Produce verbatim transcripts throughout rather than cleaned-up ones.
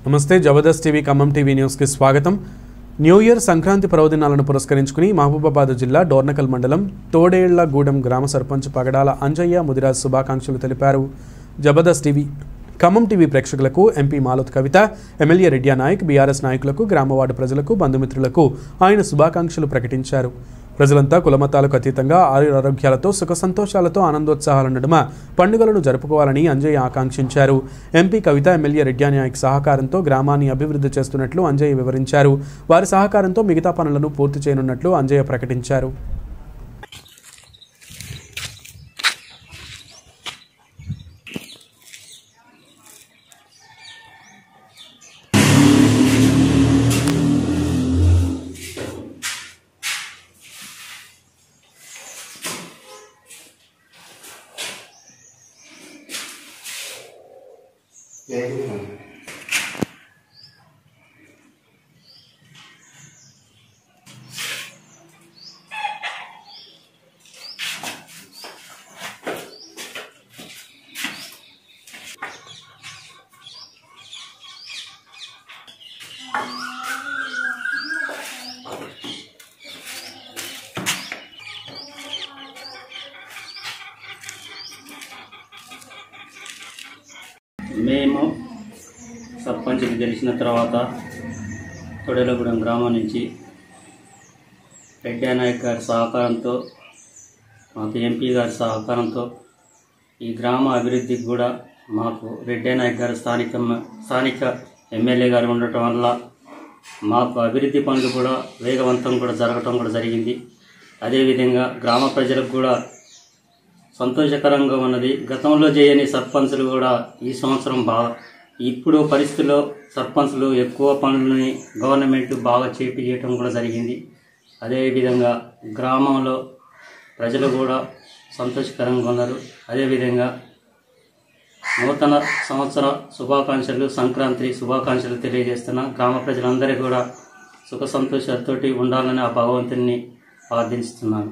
నమస్తే Jabardast TV Khammam TV news కి స్వాగతం। న్యూ ఇయర్ సంక్రాంతి పర్వదినాలను పురస్కరించుకుని మహబూబాబాద్ జిల్లా డోర్నకల్ మండలం తోడేళ్లగూడెం గ్రామ సర్పంచ్ పగడాల అంజయ్య ముదిరాజ్ శుభాకాంక్షలు తెలిపారు। జబర్దస్త్ టీవీ ఖమ్మం టీవీ ప్రేక్షకులకు MP Malat Kavitha, MLA Reddy Naik, BRS నాయకులకు, గ్రామవార్డు ప్రజలకు, బంధుమిత్రులకు ఆయన శుభాకాంక్షలు ప్రకటించారు। ప్రజలంతా కులమతాలకు అతీతంగా ఆరోగ్యాలతో సుఖ సంతోషాలతో ఆనందోత్సాహాల నడుమ పండుగలను జరుపుకోవాలని అంజయ్య ఆకాంక్షించారు। ఎంపీ కవిత, ఎమ్మెల్యే రెడ్డి నాయక్ సహకారంతో గ్రామాన్ని అభివృద్ధి చేస్తున్నట్లు అంజయ్య వివరించారు। వారి సహకారంతో మిగతా పనులను పూర్తి చేయనున్నట్లు అంజయ్య ప్రకటించారు। మేము సర్పంచ్కి గెలిచిన తర్వాత తోడేళ్లగూడెం గ్రామం నుంచి రెడ్డి నాయక్ గారి సహకారంతో, మాకు ఎంపీ గారి సహకారంతో ఈ గ్రామ అభివృద్ధికి కూడా మాకు రెడ్డి నాయక్ గారు స్థానిక స్థానిక ఎమ్మెల్యే గారు ఉండటం వల్ల మాకు అభివృద్ధి పనులు కూడా వేగవంతం కూడా జరగటం కూడా జరిగింది। అదేవిధంగా గ్రామ ప్రజలకు కూడా సంతోషకరంగా ఉన్నది। గతంలో చేయని సర్పంచులు కూడా ఈ సంవత్సరం బాగా ఇప్పుడు పరిస్థితుల్లో సర్పంచులు ఎక్కువ పనులని గవర్నమెంట్ బాగా చేపించడం కూడా జరిగింది। అదేవిధంగా గ్రామంలో ప్రజలు కూడా సంతోషకరంగా ఉన్నారు। అదేవిధంగా నూతన సంవత్సర శుభాకాంక్షలు, సంక్రాంతి శుభాకాంక్షలు తెలియజేస్తున్న గ్రామ ప్రజలందరికీ కూడా సుఖ సంతోషాలతోటి ఉండాలని ఆ భగవంతుని ప్రార్థిస్తున్నాను।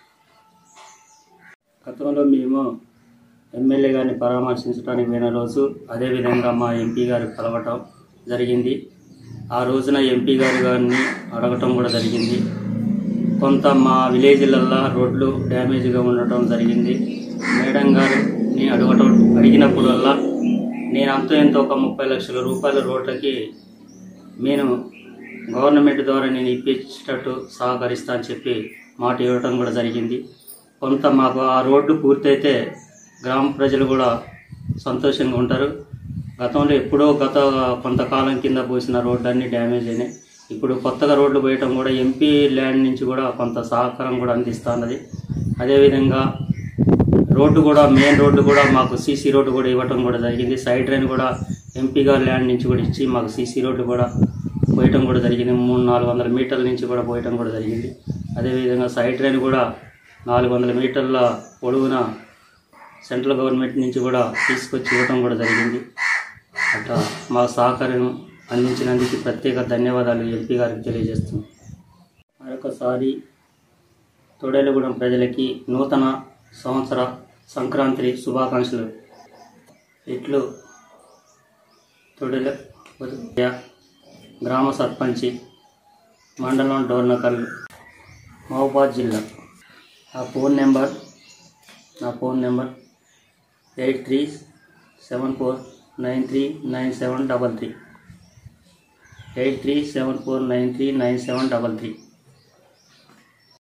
గతంలో మేము ఎమ్మెల్యే గారిని పరామర్శించడానికి పోయిన రోజు అదేవిధంగా మా ఎంపీ గారు కలవటం జరిగింది। ఆ రోజున ఎంపీ గారు గారిని అడగటం కూడా జరిగింది। కొంత మా విలేజ్లల్లో రోడ్లు డ్యామేజ్గా ఉండటం జరిగింది। మేడం గారిని అడగటం అడిగినప్పుడల్లా నేను అంతో ఎంతో ఒక ముప్పై లక్షల రూపాయల రోడ్లకి నేను గవర్నమెంట్ ద్వారా నేను ఇప్పించేటట్టు సహకరిస్తా అని చెప్పి మాట ఇవ్వటం కూడా జరిగింది। కొంత మాకు ఆ రోడ్డు పూర్తయితే గ్రామ ప్రజలు కూడా సంతోషంగా ఉంటారు। గతంలో ఎప్పుడో గత కొంతకాలం కింద పోసిన రోడ్డు అన్నీ డ్యామేజ్ అయినాయి। ఇప్పుడు కొత్తగా రోడ్లు పోయటం కూడా ఎంపీ ల్యాండ్ నుంచి కూడా కొంత సహకారం కూడా అందిస్తున్నది। అదేవిధంగా రోడ్డు కూడా మెయిన్ రోడ్డు కూడా మాకు సీసీ రోడ్డు కూడా ఇవ్వటం కూడా జరిగింది। సైడ్ డ్రైన్ కూడా ఎంపీ గారి ల్యాండ్ నుంచి కూడా ఇచ్చి మాకు సీసీ రోడ్డు కూడా పోయటం కూడా జరిగింది। మూడు నాలుగు వందల మీటర్ల నుంచి కూడా పోయటం కూడా జరిగింది। అదేవిధంగా సైడ్ డ్రైన్ కూడా నాలుగు వందల మీటర్ల పొడవున సెంట్రల్ గవర్నమెంట్ నుంచి కూడా తీసుకొచ్చి ఇవ్వటం కూడా జరిగింది। అట్లా మా సహకారం అందించినందుకు ప్రత్యేక ధన్యవాదాలు ఎంపీ గారికి తెలియజేస్తున్నాం। మరొకసారి తోడేళ్లగూడెం ప్రజలకి నూతన సంవత్సర సంక్రాంతి శుభాకాంక్షలు। ఇట్లు తోడేళ్ల గ్రామ సర్పంచి, మండలం డోర్నకల్, మహబూబాబాద్ జిల్లా। నా ఫోన్ నెంబర్ నా phone number eight three seven four nine three nine seven double three eight three seven four nine three nine seven double three